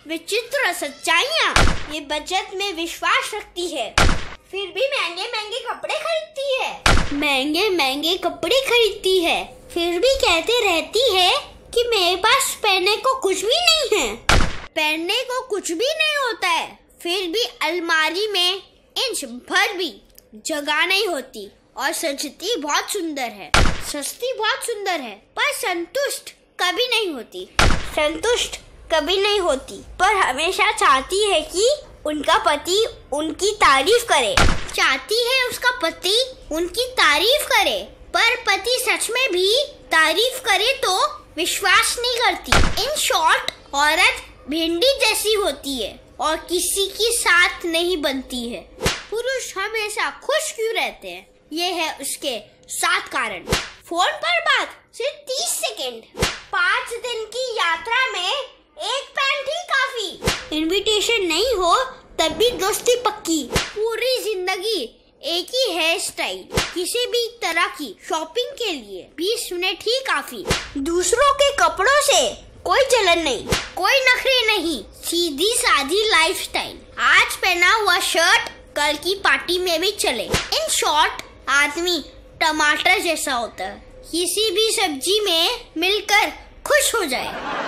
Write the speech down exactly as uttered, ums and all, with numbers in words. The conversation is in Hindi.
विचित्र सच्चाइयाँ। ये बचत में विश्वास रखती है, फिर भी महंगे महंगे कपड़े खरीदती है। महंगे महंगे कपड़े खरीदती है, फिर भी कहते रहती है कि मेरे पास पहनने को कुछ भी नहीं है। पहनने को कुछ भी नहीं होता है, फिर भी अलमारी में इंच भर भी जगह नहीं होती। और सजती बहुत सुंदर है, सस्ती बहुत सुंदर है, पर संतुष्ट कभी नहीं होती। संतुष्ट कभी नहीं होती, पर हमेशा चाहती है कि उनका पति उनकी तारीफ करे। चाहती है उसका पति उनकी तारीफ करे, पर पति सच में भी तारीफ करे तो विश्वास नहीं करती। इन शॉर्ट, औरत भिंडी जैसी होती है और किसी की साथ नहीं बनती है। पुरुष हमेशा खुश क्यों रहते हैं? ये है उसके सात कारण। फोन पर बात सिर्फ तीस सेकेंड, पाँच दिन की यात्रा में एक पैंट ही काफी। इनविटेशन नहीं हो तब भी दोस्ती पक्की। पूरी जिंदगी एक ही हेयर स्टाइल, किसी भी तरह की शॉपिंग के लिए बीस मिनट ही काफी। दूसरों के कपड़ों से कोई जलन नहीं, कोई नखरे नहीं, सीधी सादी लाइफस्टाइल। आज पहना हुआ शर्ट कल की पार्टी में भी चले। इन शॉर्ट, आदमी टमाटर जैसा होता है, किसी भी सब्जी में मिलकर खुश हो जाए।